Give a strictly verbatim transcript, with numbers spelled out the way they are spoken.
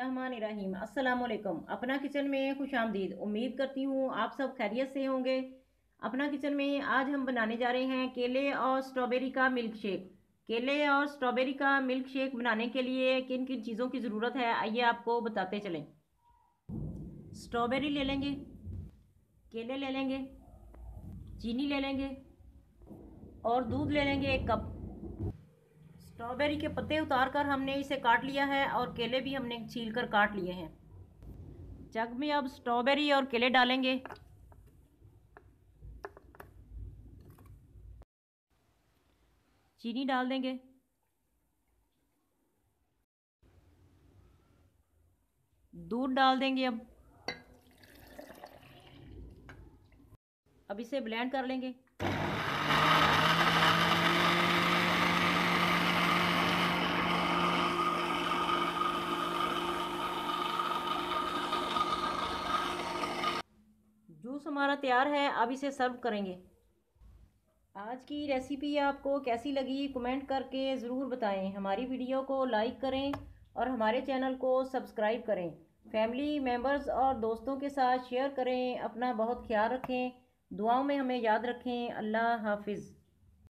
बिस्मिल्लाहिर्रहमानिर्रहीम। अस्सलामुअलैकुम। अपना किचन में खुश आमदीद। उम्मीद करती हूँ आप सब खैरियत से होंगे। अपना किचन में आज हम बनाने जा रहे हैं केले और स्ट्रॉबेरी का मिल्क शेक। केले और स्ट्रॉबेरी का मिल्क शेक बनाने के लिए किन किन चीज़ों की ज़रूरत है आइए आपको बताते चलें। स्ट्रॉबेरी ले लेंगे, केले ले लेंगे, चीनी ले लेंगे और दूध ले लेंगे एक कप। स्ट्रॉबेरी के पत्ते उतार कर हमने इसे काट लिया है और केले भी हमने छील कर काट लिए हैं। जग में अब स्ट्रॉबेरी और केले डालेंगे। चीनी डाल देंगे। दूध डाल देंगे। अब अब इसे ब्लेंड कर लेंगे। जूस हमारा तैयार है, अब इसे सर्व करेंगे। आज की रेसिपी आपको कैसी लगी कमेंट करके ज़रूर बताएं। हमारी वीडियो को लाइक करें और हमारे चैनल को सब्सक्राइब करें। फैमिली मेम्बर्स और दोस्तों के साथ शेयर करें। अपना बहुत ख्याल रखें, दुआओं में हमें याद रखें। अल्लाह हाफिज़।